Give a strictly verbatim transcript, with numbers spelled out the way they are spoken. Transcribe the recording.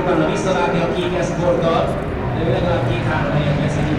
próbálna visszavágni a kék eszkorttal, de ő legalább két-három helyet vesz egy